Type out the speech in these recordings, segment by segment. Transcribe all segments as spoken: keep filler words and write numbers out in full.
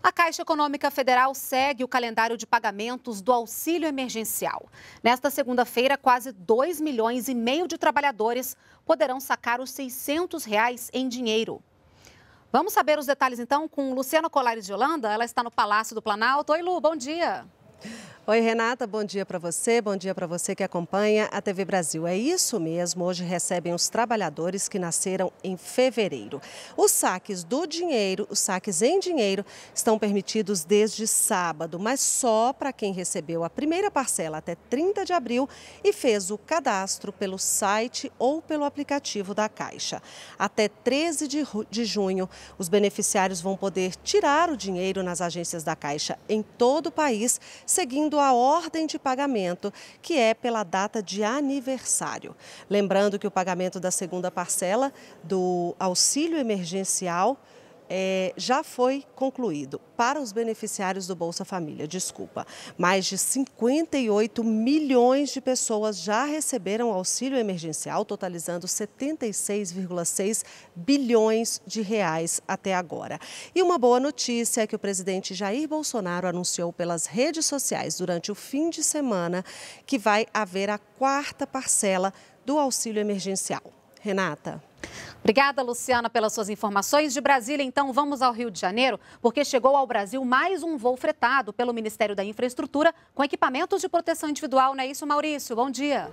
A Caixa Econômica Federal segue o calendário de pagamentos do auxílio emergencial. Nesta segunda-feira, quase dois milhões e meio de trabalhadores poderão sacar os seiscentos reais em dinheiro. Vamos saber os detalhes então com Luciana Colares de Holanda. Ela está no Palácio do Planalto. Oi, Lu, bom dia. Oi, Renata, bom dia para você, bom dia para você que acompanha a T V Brasil. É isso mesmo, hoje recebem os trabalhadores que nasceram em fevereiro. Os saques do dinheiro, os saques em dinheiro, estão permitidos desde sábado, mas só para quem recebeu a primeira parcela até trinta de abril e fez o cadastro pelo site ou pelo aplicativo da Caixa. Até treze de junho, os beneficiários vão poder tirar o dinheiro nas agências da Caixa em todo o país, seguindo a ordem de pagamento, que é pela data de aniversário. Lembrando que o pagamento da segunda parcela do auxílio emergencial é, já foi concluído para os beneficiários do Bolsa Família. Desculpa, mais de cinquenta e oito milhões de pessoas já receberam auxílio emergencial, totalizando setenta e seis vírgula seis bilhões de reais até agora. E uma boa notícia é que o presidente Jair Bolsonaro anunciou pelas redes sociais durante o fim de semana que vai haver a quarta parcela do auxílio emergencial. Renata. Obrigada, Luciana, pelas suas informações. De Brasília, então, vamos ao Rio de Janeiro, porque chegou ao Brasil mais um voo fretado pelo Ministério da Infraestrutura com equipamentos de proteção individual. Não é isso, Maurício? Bom dia.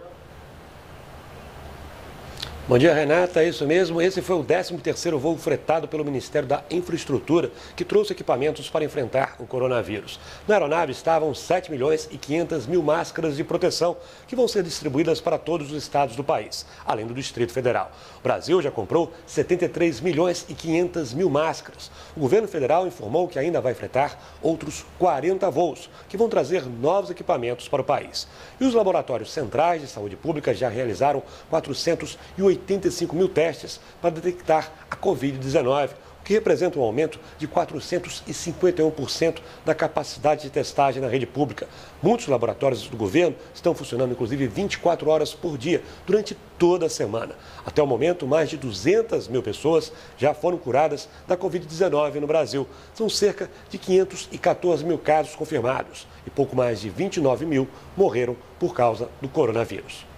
Bom dia, Renata. É isso mesmo. Esse foi o décimo terceiro voo fretado pelo Ministério da Infraestrutura, que trouxe equipamentos para enfrentar o coronavírus. Na aeronave estavam sete milhões e quinhentas mil máscaras de proteção, que vão ser distribuídas para todos os estados do país, além do Distrito Federal. O Brasil já comprou setenta e três milhões e quinhentas mil máscaras. O governo federal informou que ainda vai fretar outros quarenta voos, que vão trazer novos equipamentos para o país. E os laboratórios centrais de saúde pública já realizaram quatrocentos e oitenta e cinco mil testes para detectar a covid dezenove, o que representa um aumento de quatrocentos e cinquenta e um por cento da capacidade de testagem na rede pública. Muitos laboratórios do governo estão funcionando, inclusive, vinte e quatro horas por dia, durante toda a semana. Até o momento, mais de duzentas mil pessoas já foram curadas da covid dezenove no Brasil. São cerca de quinhentos e quatorze mil casos confirmados e pouco mais de vinte e nove mil morreram por causa do coronavírus.